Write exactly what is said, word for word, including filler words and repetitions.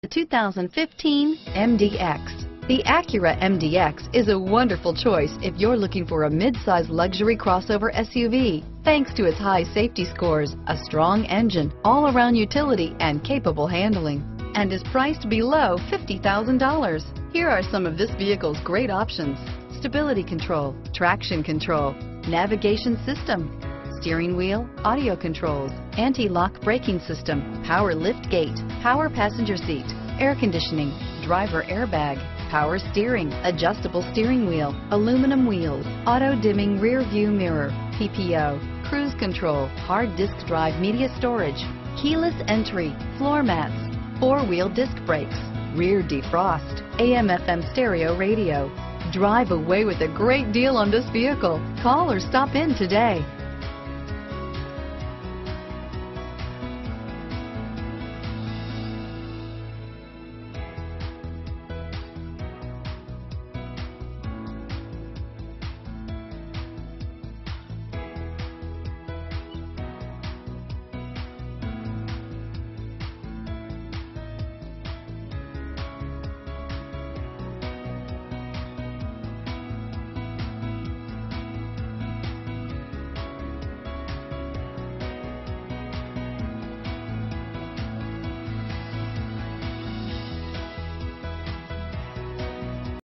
The two thousand fifteen M D X. The Acura M D X is a wonderful choice if you're looking for a mid-size luxury crossover S U V. Thanks to its high safety scores, a strong engine, all-around utility, and capable handling, and is priced below fifty thousand dollars. Here are some of this vehicle's great options: stability control, traction control, navigation system, steering wheel audio controls, anti-lock braking system, power lift gate, power passenger seat, air conditioning, driver airbag, power steering, adjustable steering wheel, aluminum wheels, auto dimming rear view mirror, P P O, cruise control, hard disk drive media storage, keyless entry, floor mats, four-wheel disc brakes, rear defrost, A M F M stereo radio. Drive away with a great deal on this vehicle. Call or stop in today.